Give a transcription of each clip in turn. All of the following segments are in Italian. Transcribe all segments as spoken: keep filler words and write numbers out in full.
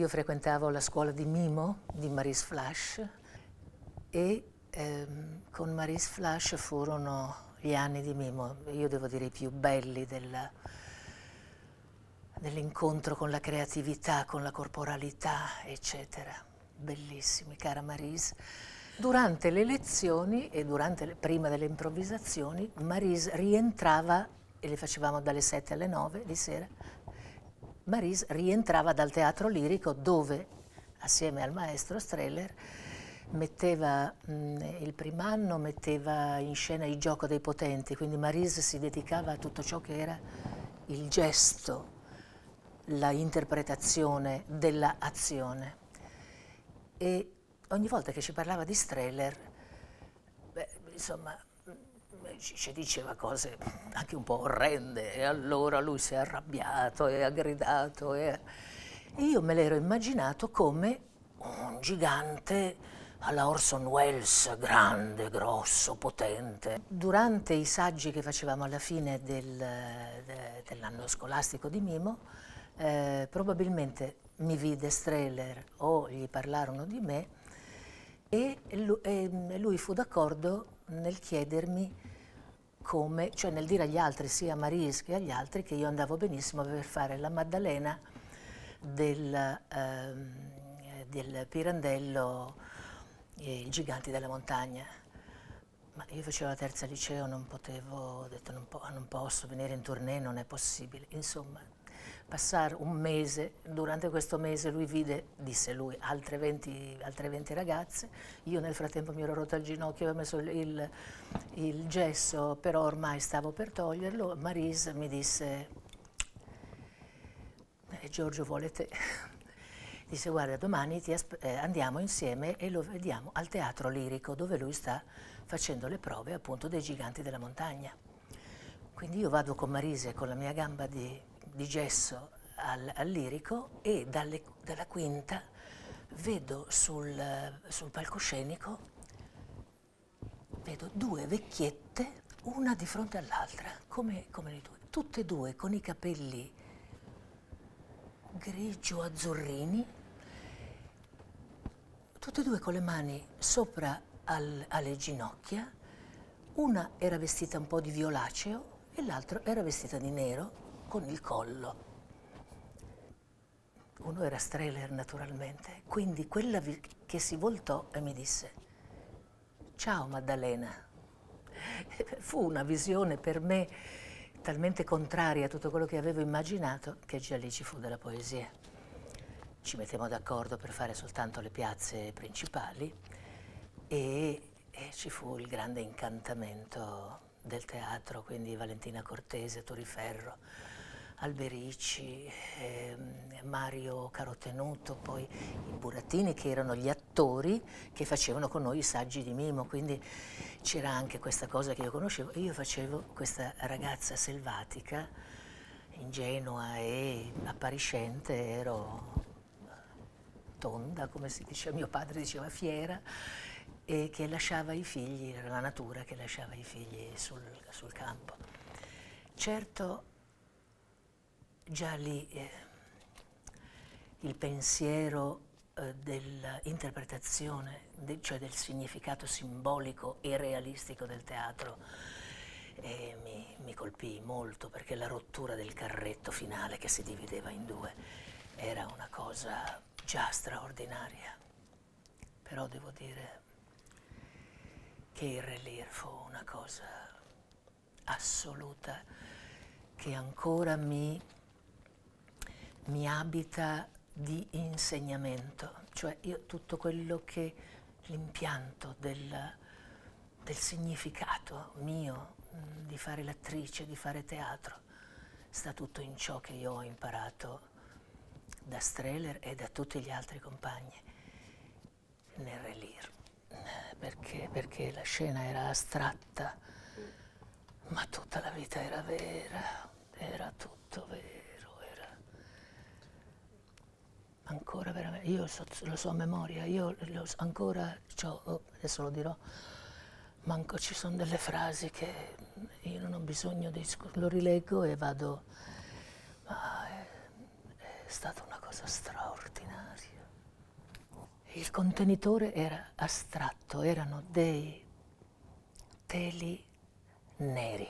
frequentavo la scuola di mimo di Maurice Flash e ehm, con Maurice Flash furono gli anni di mimo, io devo dire i più belli della, dell'incontro con la creatività, con la corporalità, eccetera. Bellissimi, cara Marise. Durante le lezioni e durante le, prima delle improvvisazioni, Marise rientrava, e le facevamo dalle sette alle nove di sera, Marise rientrava dal teatro lirico dove, assieme al maestro Streller, metteva mh, il primo anno, metteva in scena il gioco dei potenti, quindi Marise si dedicava a tutto ciò che era il gesto, la interpretazione della azione. E ogni volta che ci parlava di Streller, beh, insomma, ci, ci diceva cose anche un po' orrende, e allora lui si è arrabbiato e ha gridato. E, e io me l'ero immaginato come un gigante alla Orson Welles, grande, grosso, potente. Durante i saggi che facevamo alla fine del, de, dell'anno scolastico di Mimo, eh, probabilmente mi vide Streller o gli parlarono di me e lui, e lui fu d'accordo nel chiedermi come, cioè nel dire agli altri, sia a Marise che agli altri, che io andavo benissimo per fare la Maddalena del, ehm, del Pirandello, eh, I giganti della montagna. Ma io facevo la terza liceo, non potevo, ho detto non, po non posso venire in tournée, non è possibile. Insomma, passare un mese, durante questo mese lui vide, disse lui, altre venti, altre venti ragazze, io nel frattempo mi ero rotto il ginocchio, avevo messo il, il, il gesso, però ormai stavo per toglierlo. Marise mi disse, eh, Giorgio vuole te. Disse guarda, domani ti eh, andiamo insieme e lo vediamo al teatro lirico dove lui sta facendo le prove appunto dei giganti della montagna. Quindi io vado con Marise con la mia gamba di, di gesso al, al lirico e dalle, dalla quinta vedo sul, sul palcoscenico, vedo due vecchiette, una di fronte all'altra, come, come le due, tutte e due con i capelli grigio-azzurrini, tutte e due con le mani sopra al, alle ginocchia, una era vestita un po' di violaceo e l'altra era vestita di nero con il collo. Uno era Streller naturalmente, quindi quella che si voltò e mi disse ciao Maddalena. Fu una visione per me talmente contraria a tutto quello che avevo immaginato che già lì ci fu della poesia. Ci mettemmo d'accordo per fare soltanto le piazze principali e, e ci fu il grande incantamento del teatro, quindi Valentina Cortese, Turiferro, Alberici, eh, Mario Carotenuto, poi i burattini che erano gli attori che facevano con noi i saggi di Mimo, quindi c'era anche questa cosa che io conoscevo e io facevo questa ragazza selvatica, ingenua e appariscente, ero tonda, come si diceva, mio padre diceva fiera, e che lasciava i figli, era la natura che lasciava i figli sul, sul campo. Certo, già lì eh, il pensiero eh, dell'interpretazione, de, cioè del significato simbolico e realistico del teatro, eh, mi, mi colpì molto, perché la rottura del carretto finale che si divideva in due era una cosa già straordinaria. Però devo dire che il Relire fu una cosa assoluta che ancora mi, mi abita di insegnamento, cioè io tutto quello che l'impianto del, del significato mio mh, di fare l'attrice, di fare teatro, sta tutto in ciò che io ho imparato da Streller e da tutti gli altri compagni nel Relire, perché, perché la scena era astratta, ma tutta la vita era vera, era tutto vero, era ancora veramente, io so, lo so a memoria, io lo so, ancora, oh, adesso lo dirò, manco ci sono delle frasi che io non ho bisogno di, lo rileggo e vado, ma è, è stata una cosa straordinaria. Il contenitore era astratto, erano dei teli neri.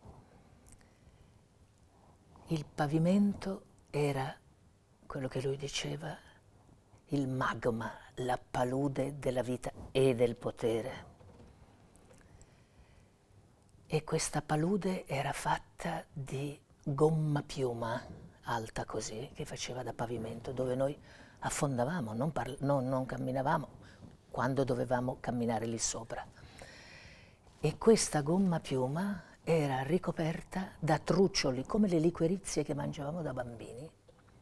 Il pavimento era quello che lui diceva, il magma, la palude della vita e del potere. E questa palude era fatta di gomma piuma, alta così, che faceva da pavimento, dove noi affondavamo, non, non, non camminavamo quando dovevamo camminare lì sopra. E questa gomma piuma era ricoperta da truccioli, come le liquorizie che mangiavamo da bambini,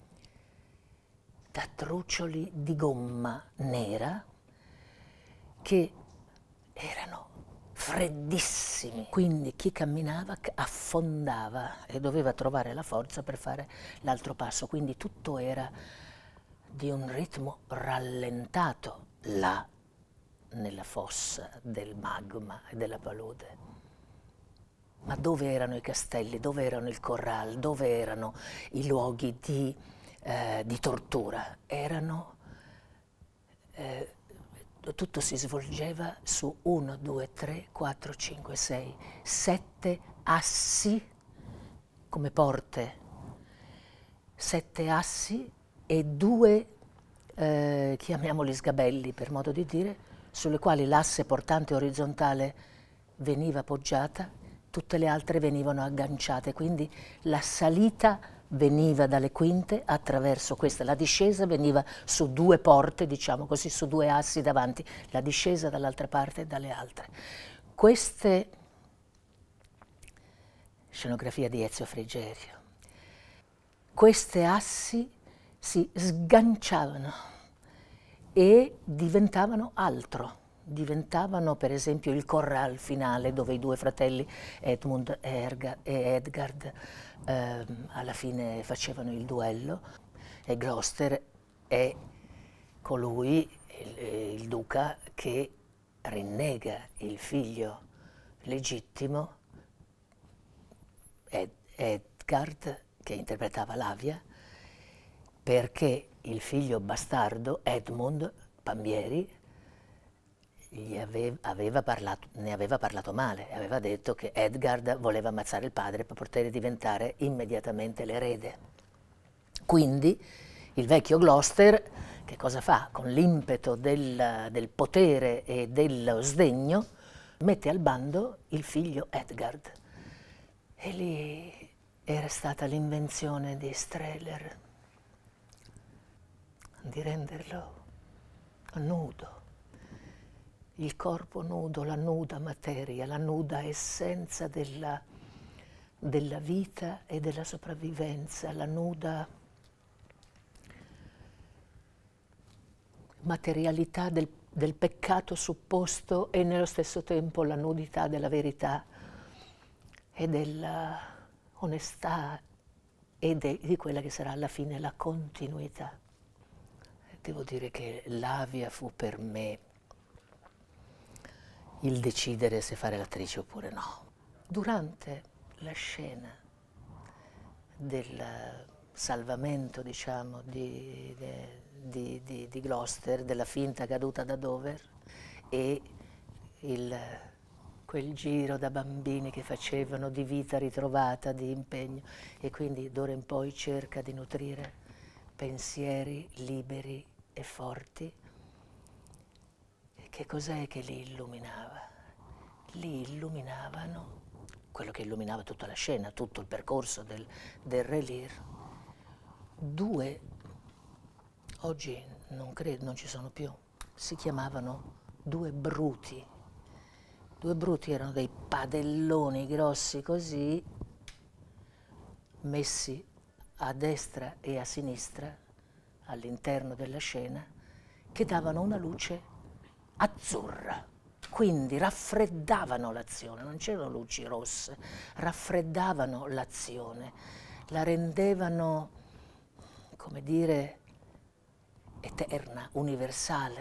da truccioli di gomma nera che erano freddissimi. Quindi chi camminava affondava e doveva trovare la forza per fare l'altro passo. Quindi tutto era di un ritmo rallentato là nella fossa del magma e della palude. Ma dove erano i castelli, dove erano il corral, dove erano i luoghi di, eh, di tortura? Erano, eh, tutto si svolgeva su uno, due, tre, quattro, cinque, sei, sette assi come porte, sette assi e due, eh, chiamiamoli sgabelli per modo di dire, sulle quali l'asse portante orizzontale veniva poggiata, tutte le altre venivano agganciate, quindi la salita veniva dalle quinte attraverso questa, la discesa veniva su due porte, diciamo così, su due assi davanti, la discesa dall'altra parte e dalle altre. Queste, scenografia di Ezio Frigerio, queste assi si sganciavano e diventavano altro. Diventavano per esempio il corral finale dove i due fratelli Edmund e Edgard eh, alla fine facevano il duello e Gloucester è colui, il, il duca, che rinnega il figlio legittimo Ed, Edgard, che interpretava Lavia, perché il figlio bastardo Edmund Pambieri Gli aveva, aveva parlato, ne aveva parlato male, aveva detto che Edgard voleva ammazzare il padre per poter diventare immediatamente l'erede. Quindi il vecchio Gloucester che cosa fa? Con l'impeto del, del potere e dello sdegno mette al bando il figlio Edgard. E lì era stata l'invenzione di Strehler di renderlo nudo. Il corpo nudo, la nuda materia, la nuda essenza della, della vita e della sopravvivenza, la nuda materialità del, del peccato supposto e nello stesso tempo la nudità della verità e della onestà e de, di quella che sarà alla fine la continuità. Devo dire che Lavia fu per me il decidere se fare l'attrice oppure no. Durante la scena del salvamento, diciamo, di, di, di, di Gloucester, della finta caduta da Dover e il, quel giro da bambini che facevano di vita ritrovata, di impegno, e quindi d'ora in poi cerca di nutrire pensieri liberi e forti. Che cos'è che li illuminava? Li illuminavano quello che illuminava tutta la scena, tutto il percorso del, del Re Lear. Due, oggi non credo, non ci sono più, si chiamavano due bruti. Due bruti erano dei padelloni grossi così, messi a destra e a sinistra all'interno della scena, che davano una luce azzurra, quindi raffreddavano l'azione, non c'erano luci rosse, raffreddavano l'azione, la rendevano, come dire, eterna, universale,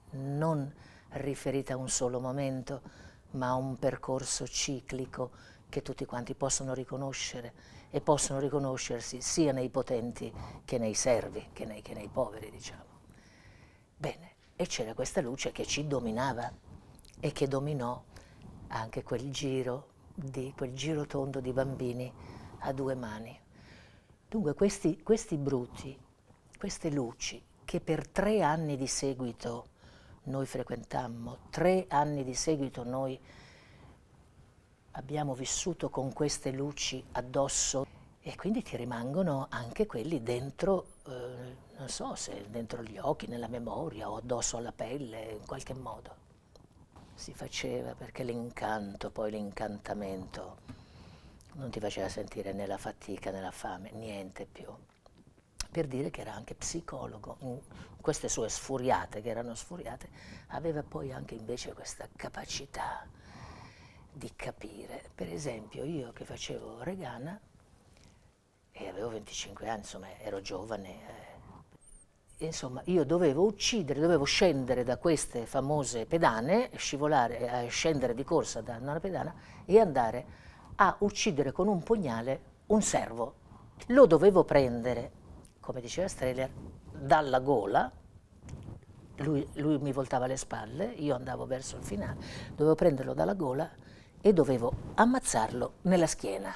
non riferita a un solo momento, ma a un percorso ciclico che tutti quanti possono riconoscere e possono riconoscersi sia nei potenti che nei servi, che nei, che nei poveri, diciamo. Bene, e c'era questa luce che ci dominava e che dominò anche quel giro, di, quel giro tondo di bambini a due mani. Dunque questi, questi bruti, queste luci che per tre anni di seguito noi frequentammo, tre anni di seguito noi abbiamo vissuto con queste luci addosso e quindi ti rimangono anche quelli dentro, eh, non so se dentro gli occhi, nella memoria o addosso alla pelle, in qualche modo. Si faceva perché l'incanto, poi l'incantamento, non ti faceva sentire né la fatica né la fame, niente più. Per dire che era anche psicologo, in queste sue sfuriate, che erano sfuriate, aveva poi anche invece questa capacità di capire. Per esempio io che facevo Regana e avevo venticinque anni, insomma ero giovane, eh, insomma io dovevo uccidere, dovevo scendere da queste famose pedane, scivolare, eh, scendere di corsa da una pedana e andare a uccidere con un pugnale un servo. Lo dovevo prendere, come diceva Strehler, dalla gola. Lui, lui mi voltava le spalle, io andavo verso il finale, dovevo prenderlo dalla gola e dovevo ammazzarlo nella schiena.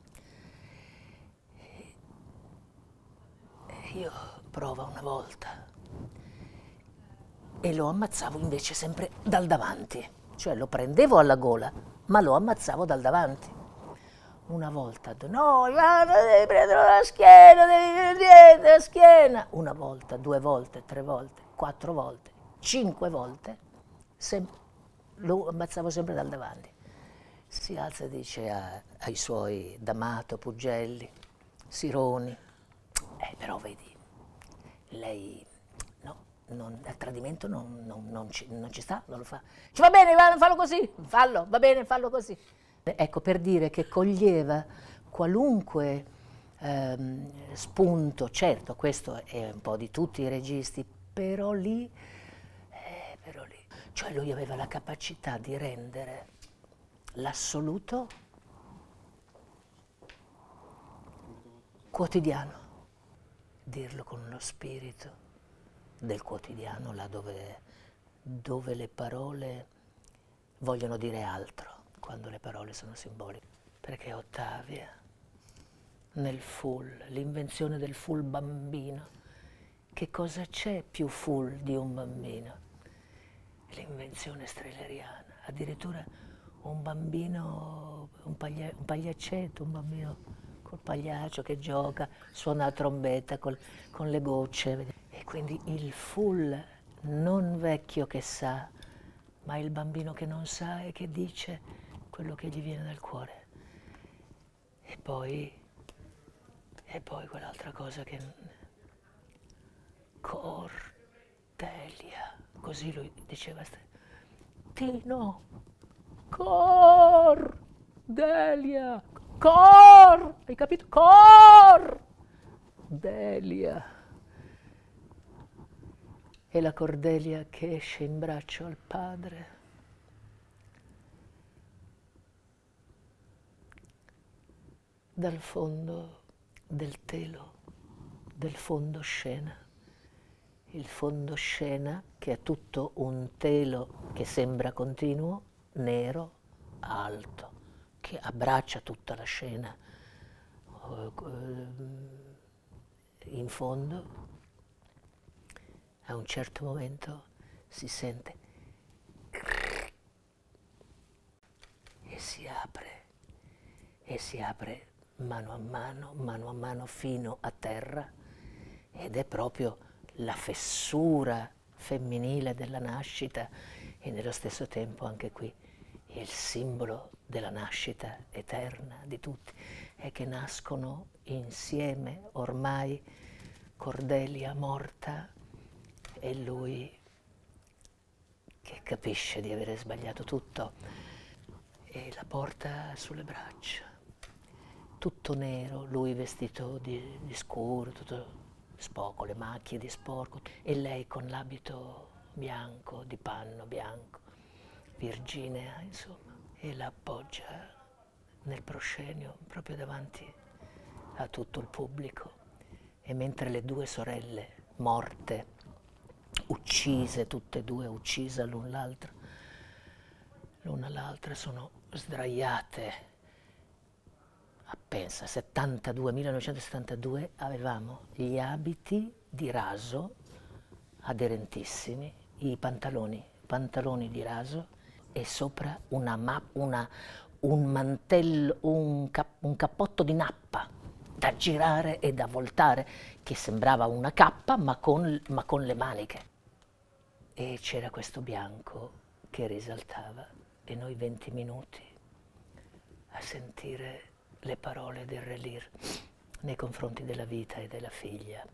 Io provo una volta e lo ammazzavo invece sempre dal davanti, cioè lo prendevo alla gola, ma lo ammazzavo dal davanti. Una volta, no, devi prendere la schiena, devi prendere la schiena. Una volta, due volte, tre volte, quattro volte, cinque volte, lo ammazzavo sempre dal davanti. Si alza e dice a, ai suoi D'Amato, Puggelli, Sironi, eh, però vedi, lei, no, non, a tradimento non, non, non, ci, non ci sta, non lo fa. Ci va bene, va, fallo così, fallo, va bene, fallo così. Ecco, per dire che coglieva qualunque ehm, spunto, certo, questo è un po' di tutti i registi, però lì, eh, però lì, cioè lui aveva la capacità di rendere l'assoluto quotidiano, dirlo con lo spirito del quotidiano, là dove, dove le parole vogliono dire altro, quando le parole sono simboliche. Perché Ottavia, nel full, l'invenzione del full bambino, che cosa c'è più full di un bambino? L'invenzione strehleriana, addirittura un bambino, un, paglia, un pagliaccetto, un bambino col pagliaccio che gioca, suona la trombetta col, con le gocce. E quindi il full, non vecchio che sa, ma il bambino che non sa e che dice quello che gli viene dal cuore. E poi, e poi quell'altra cosa che... Cordelia, così lui diceva, Tino, Cordelia, Cor, hai capito? Cordelia. E la Cordelia che esce in braccio al padre. Dal fondo del telo, del fondo scena. Il fondo scena che è tutto un telo che sembra continuo, nero, alto, che abbraccia tutta la scena. In fondo, a un certo momento, si sente e si apre, e si apre mano a mano, mano a mano fino a terra, ed è proprio la fessura femminile della nascita e nello stesso tempo anche qui il simbolo della nascita eterna di tutti, è che nascono insieme ormai Cordelia morta e lui che capisce di avere sbagliato tutto e la porta sulle braccia, tutto nero, lui vestito di, di scuro, tutto sporco, le macchie di sporco, e lei con l'abito bianco, di panno bianco, virginea, insomma, e la appoggia nel proscenio, proprio davanti a tutto il pubblico, e mentre le due sorelle morte, uccise, tutte e due uccise l'un l'altra, l'una l'altra, sono sdraiate, a pensa, settantadue, millenovecentosettantadue, avevamo gli abiti di raso, aderentissimi, i pantaloni, pantaloni di raso, e sopra una, una, un mantello, un, cap, un cappotto di nappa da girare e da voltare, che sembrava una cappa ma con, ma con le maniche. E c'era questo bianco che risaltava, e noi venti minuti a sentire le parole del Re Lear nei confronti della vita e della figlia.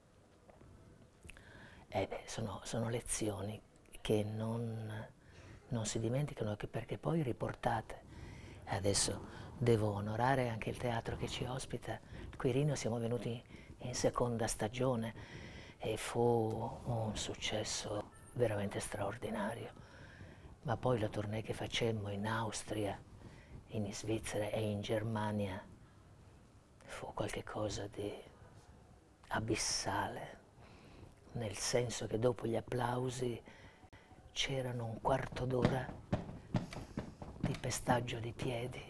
Eh beh, sono, sono lezioni che non, non si dimenticano, perché poi riportate. Adesso devo onorare anche il teatro che ci ospita. Quirino siamo venuti in seconda stagione e fu un successo veramente straordinario. Ma poi la tournée che facemmo in Austria, in Svizzera e in Germania fu qualcosa di abissale, nel senso che dopo gli applausi c'erano un quarto d'ora di pestaggio di piedi,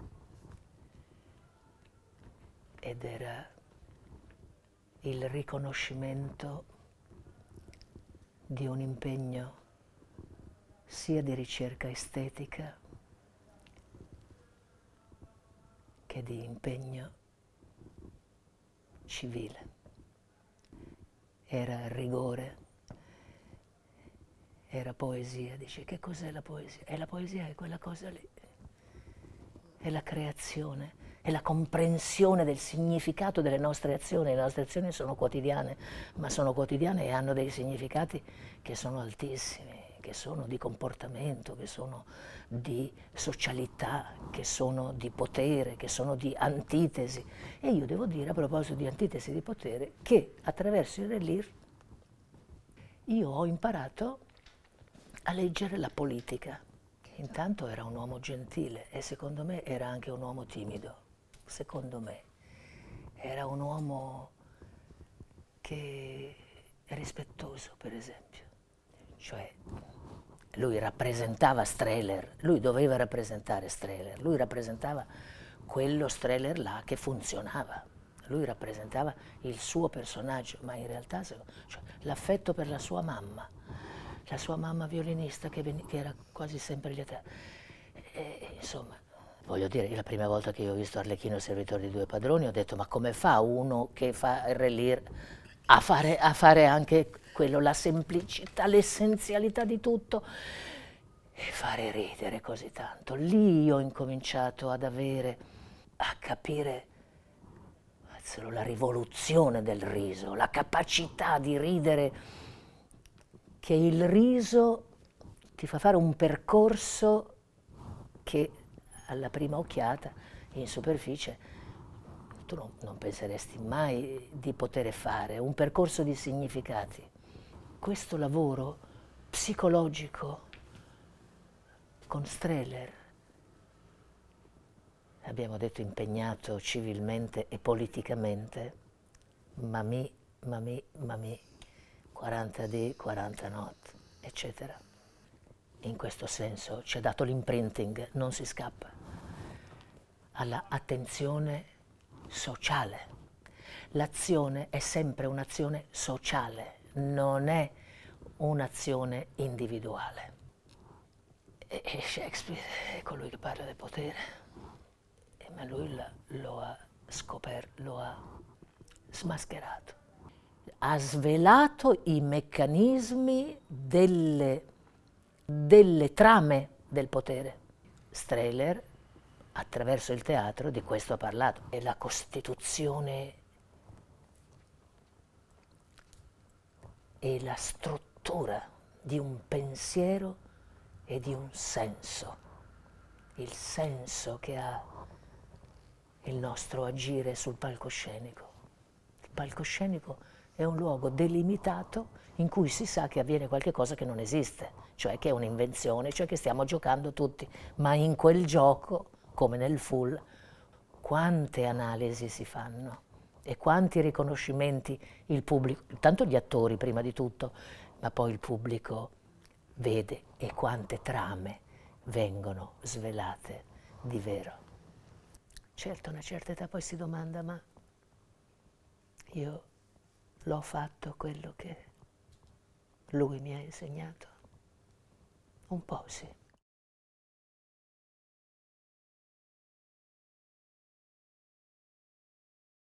ed era il riconoscimento di un impegno sia di ricerca estetica che di impegno civile. Era rigore, era poesia. Dice, che cos'è la poesia? E la poesia è quella cosa lì, è la creazione, è la comprensione del significato delle nostre azioni. Le nostre azioni sono quotidiane, ma sono quotidiane e hanno dei significati che sono altissimi, che sono di comportamento, che sono di socialità, che sono di potere, che sono di antitesi. E io devo dire, a proposito di antitesi e di potere, che attraverso il Re Lear io ho imparato a leggere la politica. Intanto era un uomo gentile e secondo me era anche un uomo timido. Secondo me era un uomo che è rispettoso, per esempio. Cioè, lui rappresentava Strehler, lui doveva rappresentare Strehler, lui rappresentava quello Strehler là che funzionava, lui rappresentava il suo personaggio, ma in realtà cioè, l'affetto per la sua mamma, la sua mamma violinista che, che era quasi sempre lieta. E, insomma, voglio dire, la prima volta che io ho visto Arlecchino servitore di due padroni ho detto, ma come fa uno che fa il Re Lear a fare, a fare anche quello, la semplicità, l'essenzialità di tutto, e fare ridere così tanto. Lì ho incominciato ad avere, a capire la rivoluzione del riso, la capacità di ridere, che il riso ti fa fare un percorso che alla prima occhiata, in superficie, tu non, non penseresti mai di poter fare, un percorso di significati. Questo lavoro psicologico con Strehler, abbiamo detto impegnato civilmente e politicamente, mamì, mamì, mamì, quaranta dì, quaranta notti, eccetera. In questo senso ci ha dato l'imprinting, non si scappa, alla attenzione sociale. L'azione è sempre un'azione sociale, non è un'azione individuale. E Shakespeare è colui che parla del potere, ma lui lo ha scoperto, lo ha smascherato. Ha svelato i meccanismi delle, delle trame del potere. Strehler, attraverso il teatro, di questo ha parlato. È la costituzione e la struttura di un pensiero e di un senso, il senso che ha il nostro agire sul palcoscenico. Il palcoscenico è un luogo delimitato in cui si sa che avviene qualche cosa che non esiste, cioè che è un'invenzione, cioè che stiamo giocando tutti, ma in quel gioco come nel full, quante analisi si fanno e quanti riconoscimenti il pubblico, tanto gli attori prima di tutto, ma poi il pubblico vede e quante trame vengono svelate di vero. Certo, a una certa età poi si domanda, ma io l'ho fatto quello che lui mi ha insegnato? Un po' sì.